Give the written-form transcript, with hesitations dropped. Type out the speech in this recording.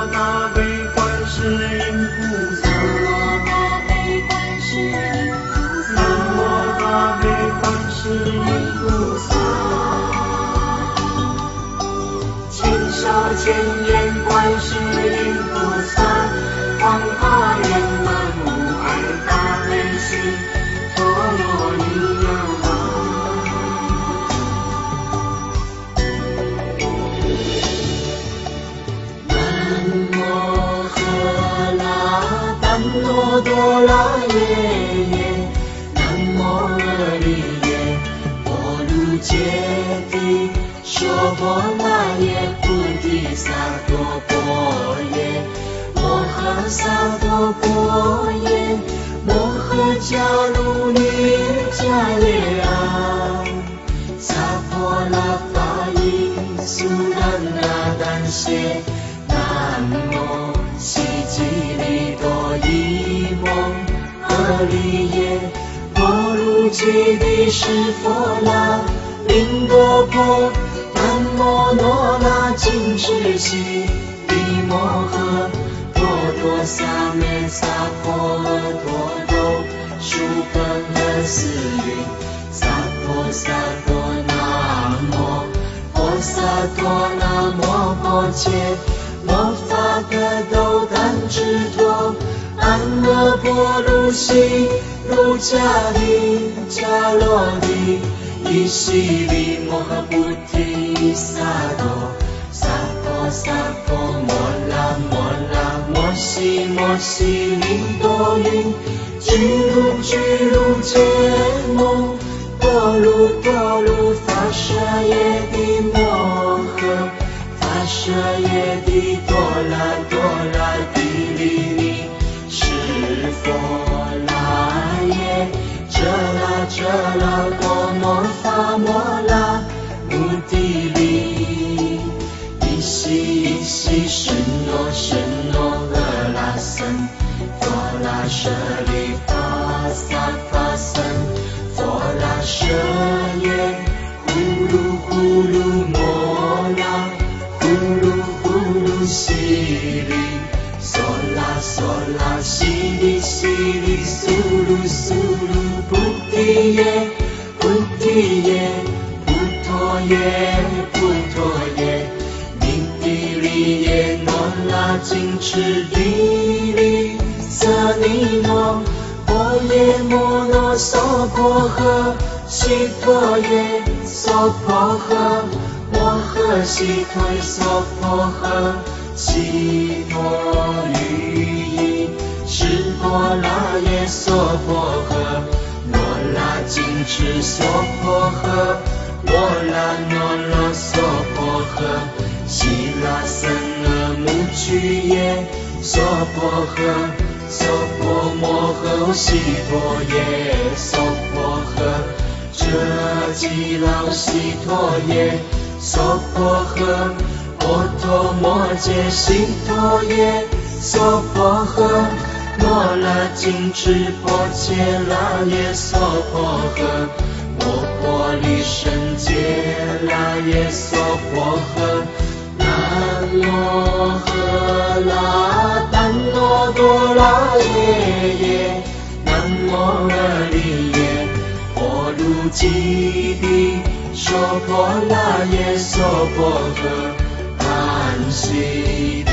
大悲观世音菩萨，南无大悲观世音菩萨，千手千眼观世音菩萨，广大圆满无碍大悲心，陀罗尼呀嘛。南无哆啦耶耶，南无阿利耶，波卢揭谛，娑婆那耶，菩提萨埵婆耶，摩诃萨埵婆耶，摩诃迦卢尼迦耶啊，萨婆拉法伊苏兰那丹谢，南无悉吉利多伊蒙阿利耶，波卢揭谛湿佛那林多婆，南无那那金智悉地摩诃，婆多萨咩萨婆多多苏婆诃斯云，萨婆萨多那摩婆萨多那摩婆切，摩发可兜丹智陀，安那波卢悉卢迦利迦罗帝，依悉利摩诃菩提萨埵，萨婆萨婆摩拉摩拉摩悉摩悉利多云，俱卢俱卢揭蒙，多卢多卢发舍耶帝摩诃，发舍耶帝多拉多拉帝利利，是佛那耶，遮拉遮拉多摩发摩拉目的利，依悉依悉什诺什诺阿拉僧，佛拉舍利法萨法僧，佛拉舍耶，呼噜呼噜摩拉，呼噜呼噜悉利，梭拉梭拉悉利悉利，苏噜苏噜菩提耶，菩提耶，菩陀耶，菩陀耶，明帝利耶，诺那金持地利，舍尼诺，婆耶摩诺娑婆诃，悉陀耶，娑婆诃，摩诃悉陀娑婆诃，悉陀喻意，湿婆那耶娑婆诃，罗那金持娑婆诃，罗那罗那娑婆诃，悉那僧阿目祛耶，娑婆诃，娑婆摩诃悉陀耶，娑婆诃，遮吉老悉陀耶，娑婆诃，波陀摩揭悉陀耶，娑婆诃，摩那金持婆伽那耶娑婆诃，摩婆利胜揭那耶娑婆诃，南无喝啦怛那多啦耶耶，南无阿利耶，波卢揭谛娑婆那耶娑婆诃，安悉